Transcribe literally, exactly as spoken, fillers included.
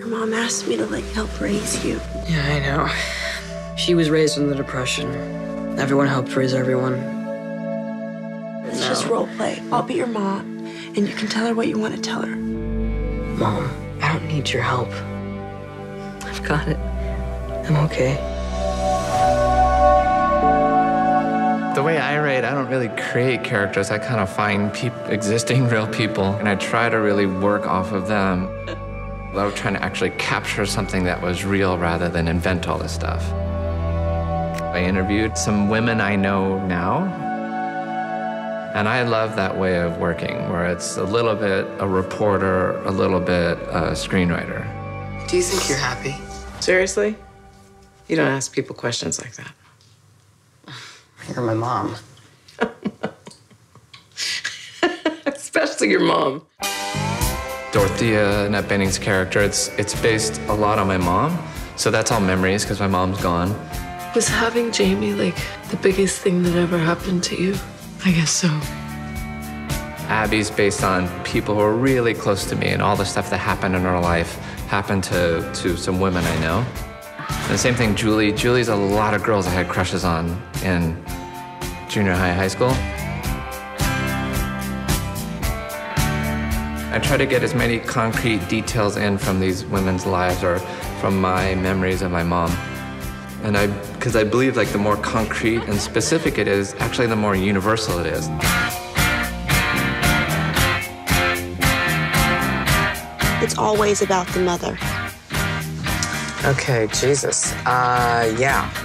Your mom asked me to, like, help raise you. Yeah, I know. She was raised in the Depression. Everyone helped raise everyone. It's No. just role play. I'll be your mom, and you can tell her what you want to tell her. Mom, I don't need your help. I've got it. I'm okay. The way I write, I don't really create characters. I kind of find peop existing real people, and I try to really work off of them. I was trying to actually capture something that was real rather than invent all this stuff. I interviewed some women I know now, and I love that way of working, where it's a little bit a reporter, a little bit a screenwriter. Do you think you're happy? Seriously? You don't ask people questions like that. You're my mom. Especially your mom. Dorothea, Annette Bening's character, it's, it's based a lot on my mom. So that's all memories, because my mom's gone. Was having Jamie, like, the biggest thing that ever happened to you? I guess so. Abbie's based on people who are really close to me, and all the stuff that happened in her life happened to, to some women I know. And the same thing, Julie. Julie's a lot of girls I had crushes on in junior high, high school. I try to get as many concrete details in from these women's lives or from my memories of my mom. And I, because I believe like the more concrete and specific it is, actually the more universal it is. It's always about the mother. Okay, Jesus. Uh, yeah.